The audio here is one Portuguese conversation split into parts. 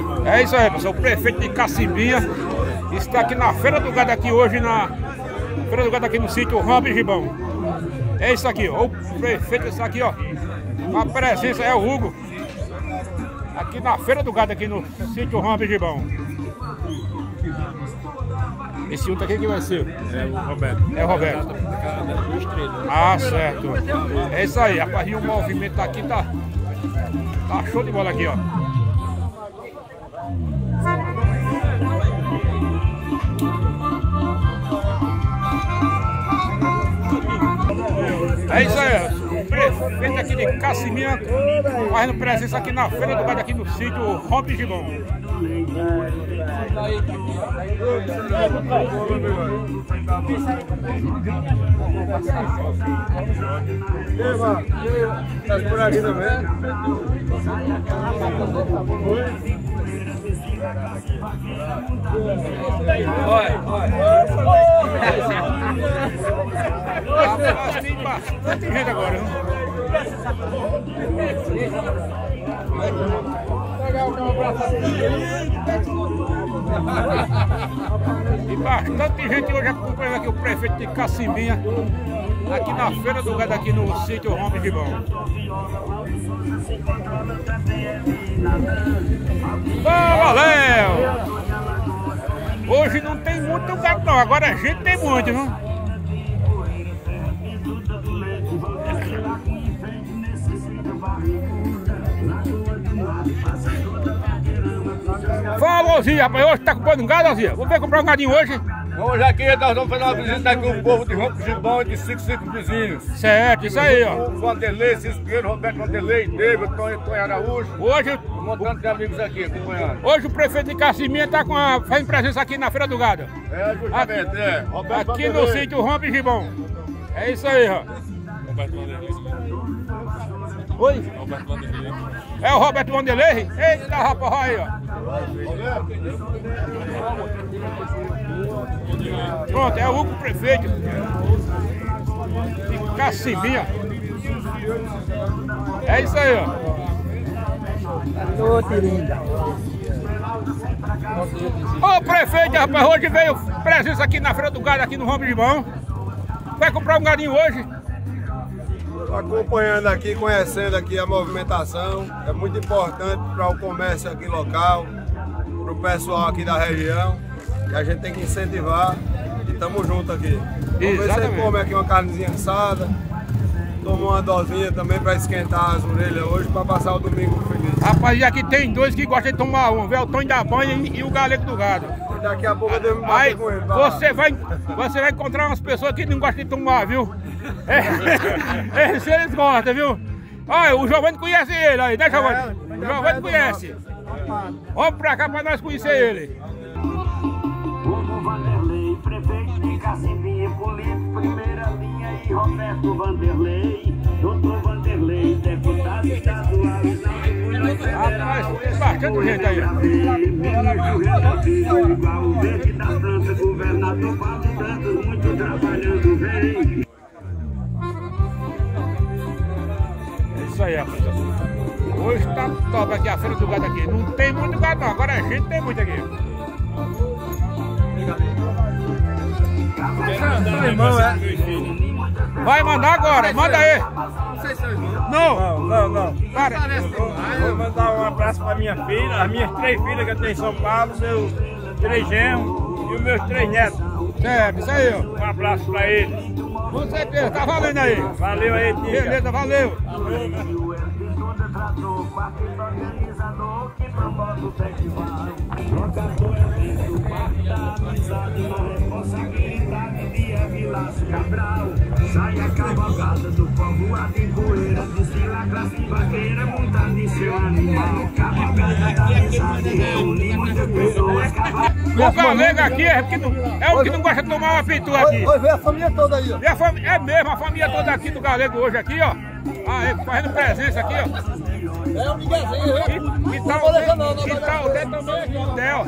É isso aí, pessoal. O prefeito de Cacimbinha está aqui na Feira do Gado aqui hoje, na Feira do Gado aqui no sítio Rompe Gibão. É isso aqui, ó. O prefeito está aqui, ó. A presença é o Hugo. Aqui na Feira do Gado aqui no sítio Rompe Gibão. Esse outro aqui que vai ser? É o Roberto. É o Roberto. Ah, certo. É isso aí, rapaz. E o movimento aqui tá show de bola aqui, ó. É isso aí, o prefeito aqui de Cacimbinha fazendo presença aqui na Feira do Gado aqui no sítio Rompe Gibão. Tá por aqui também? Rapaz, tem bastante gente agora, viu? E bastante gente hoje acompanhando aqui o prefeito de Cacimbinha aqui na Feira do Gado aqui no sítio Rompe Gibão. Fala, Léo! Hoje não tem muito gado não, agora a gente tem muito, viu? Fala, Ozia, rapaz, hoje tá comprando um gado, Ozia? Vamos ver comprar um gadinho hoje? Hoje aqui nós vamos fazer uma visita aqui com o povo de Rompe Gibão e de 5 vizinhos. Certo, isso aí, ó. O Vanderlei, Cisco Pinheiro, Roberto Vanderlei, David, Tonho Araújo. Hoje, Um montão de amigos aqui acompanhando. hoje o prefeito de Cacimbinha tá fazendo presença aqui na Feira do Gado. É, justamente, é. Roberto Aqui no Vanderlei. sítio Rompe Gibão. É isso aí, ó. Roberto Vanderlei. Oi? Roberto Vanderlei. É o Roberto Vanderlei? Eita, rapaz, olha aí, ó. Pronto, é o Hugo prefeito de Cacimbinha. É isso aí, ó. Ô prefeito, rapaz, hoje veio presença aqui na Feira do Gado, aqui no Rompe Gibão. Vai comprar um gadinho hoje? Acompanhando aqui, conhecendo aqui a movimentação, é muito importante para o comércio aqui local, para o pessoal aqui da região, e a gente tem que incentivar e estamos juntos aqui. Vamos ver se Exatamente. você come aqui uma carnezinha assada, toma uma dosinha também para esquentar as orelhas hoje, para passar o domingo feliz. Rapaz, e aqui tem dois que gostam de tomar um, vê o Tonho da Banha e o Galego do Gado. E daqui a pouco eu devo me Aí bater com ele. vai lá. você vai encontrar umas pessoas que não gostam de tomar, viu? Eles gostam, viu? Olha, o Giovanni conhece ele aí, né, Giovanni? O Giovanni conhece. Vamos pra cá pra nós conhecer ele. Hugo Vanderlei, prefeito de Cacimbinha, político, primeira linha, e Roberto Vanderlei, doutor Vanderlei, deputado estadual. Rapaz, tem bastante gente aí. Ministro resolvido, igual o verde da França, governador Paulo Santos, muito trabalhando, vem. É isso aí, rapaz. Hoje tá top aqui a Feira do Gado aqui. Não tem muito gado não, agora a gente tem muito aqui. Irmão, é? Vai mandar agora, manda aí. Não. Para. Vou mandar um abraço para minha filha, as minhas 3 filhas que eu tenho em São Paulo, seus 3 genros e os meus 3 netos. Certo, isso aí, ó. Um abraço para eles. Com certeza, tá valendo aí. Valeu aí, tia. Beleza, valeu. Organizador que promove o festival. Jogador evento, parte da amizade, na responsabilidade de Evilásio Cabral. Sai a cavalgada do povoado em poeira, desfila a classe vaqueira montando em seu animal. Cavalgada da amizade, reúne muitas pessoas. O Galego aqui é o que não gosta de tomar uma pitu aqui. Oi, vê a família toda aí, ó. E é mesmo, a família toda aqui do Galego hoje aqui, ó. Ah, é, fazendo presença aqui, ó. É um miguezinho, E tá o Dé também aqui, o Dé, ó.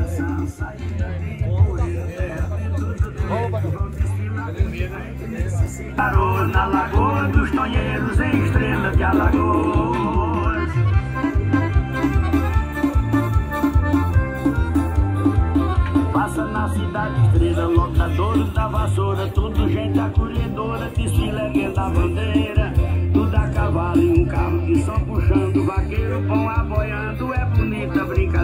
Na Lagoa dos Tonheiros, em Estrela de Alagoas.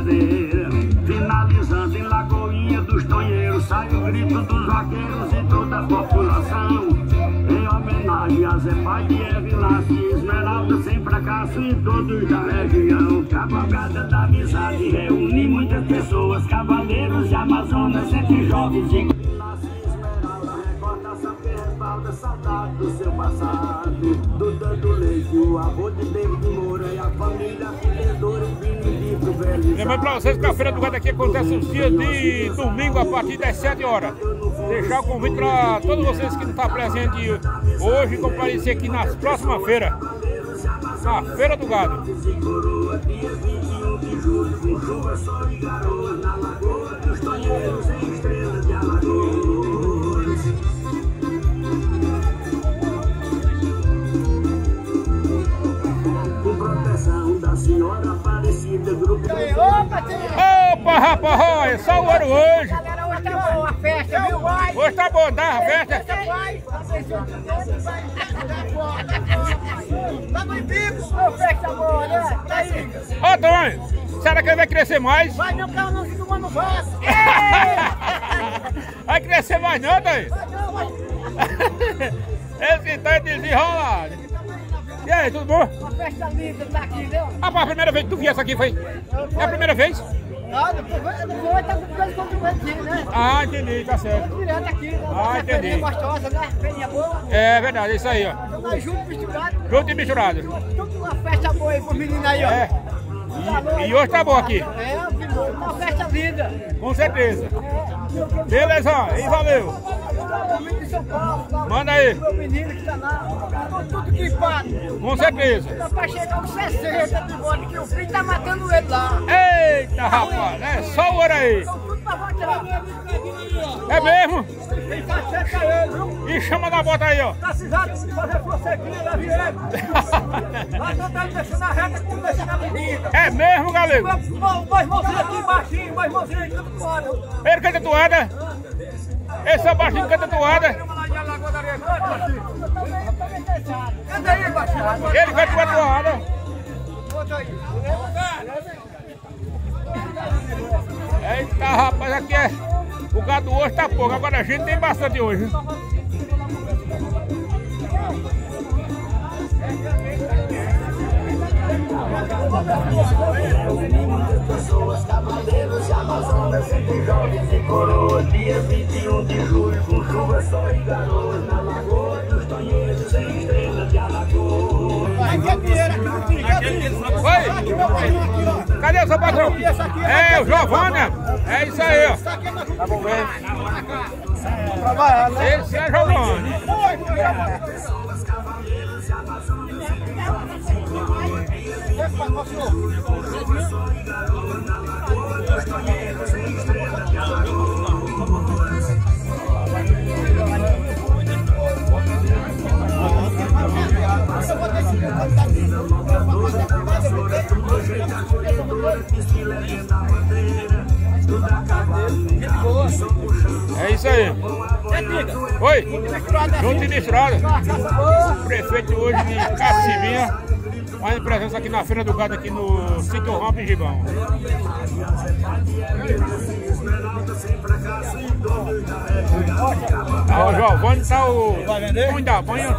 bandeira. Finalizando em Lagoinha dos Tonheiros, sai o grito dos vaqueiros e toda a população. Em homenagem a Zé Pai de Evilaço e Esmeralda sem fracasso e todos da região. Cavalgada da amizade reúne muitas pessoas, cavaleiros de Amazonas, entre jovens e Evilaço e Esmeralda. Recordação que respalda saudade do seu passado. Do Dando Leite, o avô de David Moura e a família acolhedora e do velho. Lembrando pra vocês que a Feira do Gado aqui acontece os dias de domingo a partir das 7 horas. Deixar o convite para todos vocês que não estão presentes hoje comparecer aqui nas próximas feiras. Na Feira do Gado. Com proteção da senhora Aparecida, grupo. Opa, rapaz, olha, só o ouro hoje. Galera, hoje tá boa a festa, viu? Hoje tá bom, tá a festa? Tá no bico, festa boa, né? Tá aí. Ô, Tony, será que ele vai crescer mais? Vai não, cara, não fica mano vaso. Vai crescer mais não, Tony? Vai não, vai. Esse tá desenrolado. E aí, tudo bom? Uma festa linda tá aqui, viu? Rapaz, a primeira vez que tu viesse aqui foi? É a primeira vez? Ah, depois tá com coisa contra aqui, né? Ah, entendi, tá certo. Direto aqui, né? Ah, entendi. Feirinha gostosa, né? Feirinha boa. É verdade, é isso aí, ó. Tá junto, misturado. Junto e misturado. Tudo uma festa boa aí pros meninos aí, ó. É. E hoje tá bom aqui. É, uma festa linda. Com certeza. Beleza, e valeu. De São Paulo, lá, Manda aí. meu menino que tá lá, tudo equipado. Com certeza. Tá pra chegar com 60 de volta, que o filho tá matando ele lá. Eita, rapaz, é só o ouro aí. Então tudo pra voltar. É mesmo? Tem que checar ele, viu? E chama na bota aí, ó. Precisado de fazer prosseguir da Viego. Lá não tá deixando a reta como deixando a avenida. É mesmo, galego? Dois mãozinhos aqui embaixinho, dois mãozinhos aí, tudo fora. Ele canta toada? Esse é baixinho canta toada. Cadê aí, baixinho? Ele canta toada. Eita, rapaz, aqui é... O gado hoje tá pouco, agora a gente tem bastante hoje. Pessoas, cavaleiros de Amazonas, entre jovens e coroa. Dia 21 de julho, com chuva, sol e garoas. Na Lagoa dos Tonheiros, em Estrela de Alagoas. Oi! Cadê o seu patrão? É, o Giovanni. É isso aí, ó. Tá bom, esse é Giovanni. Pessoas, cavaleiros de Amazonas, entre jovens e coroa. Dia 21 de julho, com chuva, sol e garoas. Na Lagoa dos Tonheiros, em Estrela de Alagoas. É isso aí. Oi? Junto e misturado. O prefeito hoje de Cacimbinha faz presença aqui na Feira do Gado, aqui no sítio Rampa e Gibão. Ah, o Giovanni tá o... Ruim da banha.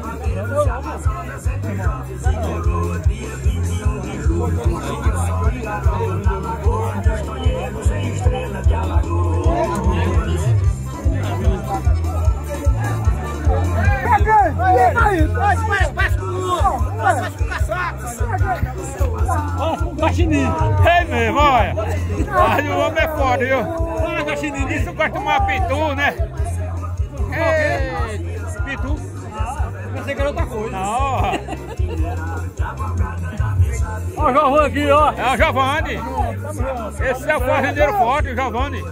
É mesmo, olha. Mas o homem é foda, viu? Fala, Caxininho, isso gosta de tomar pitu, né? Ei, pitu? Pensei que era outra coisa. Não, ó o Giovanni aqui, ó. É o Giovanni. Esse é o fazendeiro forte, o Giovanni.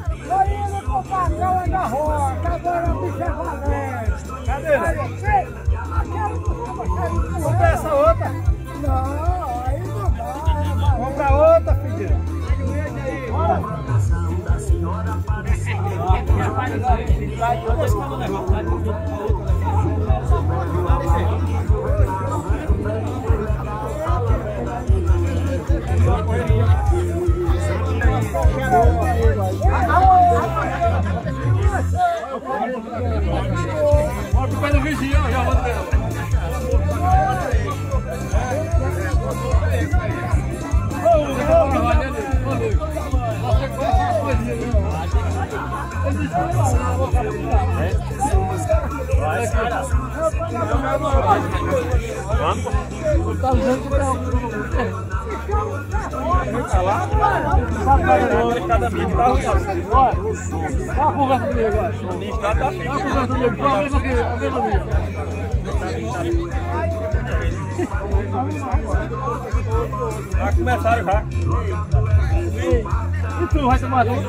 Cadê ele? Compra essa outra. Não, aí não dá. Compra outra, filho. Tá dizendo que tá cada bicho tá arrumado. Olha, dá uma conversa comigo agora. O bicho tá fixo. Dá uma conversa comigo, só a mesma amiga. Já começaram já. E tu vai tomar tu?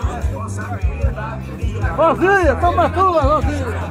Rosinha, toma tu, Rosinha.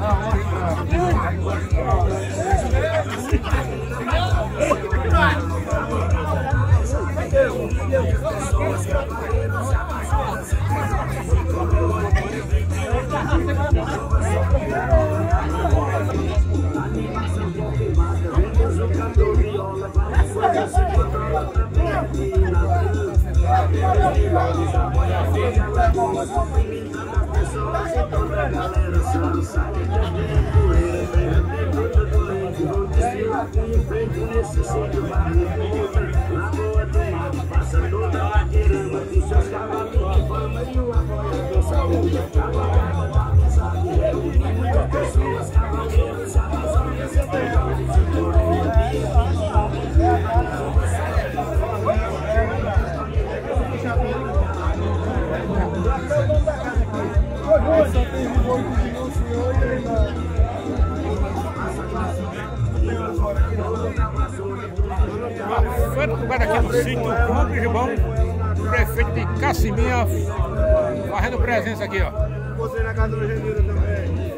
Feira do Gado aqui no sítio Rompe Gibão, prefeito de Cacimbinha, fazendo presença aqui, ó. Você na casa do Genildo também.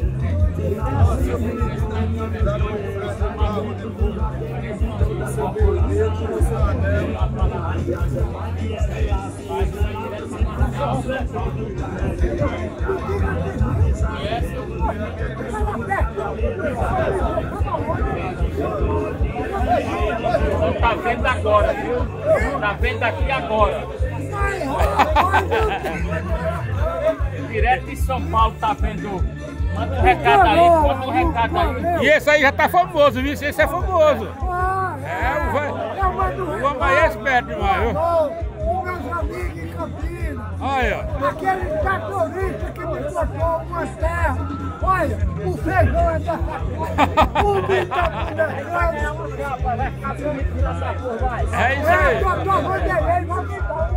Tá vendo agora, viu? Tá vendo aqui agora. Direto de São Paulo tá vendo. Manda um recado aí, manda um recado aí. E esse aí já tá famoso, viu? Esse é famoso. O homem é esperto demais, viu? Meus amigos em Campinas, Olha, aquele tratorista que me botou uma terra, olha, o feijão é dessa cor, o bicho tá é isso aí. doutor Vanderlei, vai me dar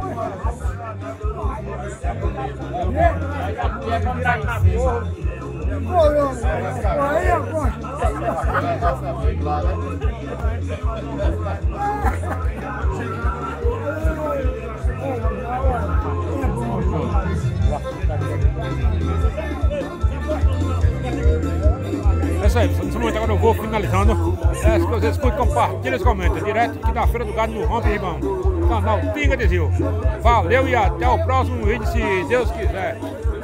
aí eu gosto. É isso aí, nesse momento agora eu vou finalizando. Se vocês curtem, compartilhem e comentem. Direto aqui da Feira do Gado no Rompe Gibão, canal Pinga de Zil. Valeu e até o próximo vídeo, se Deus quiser.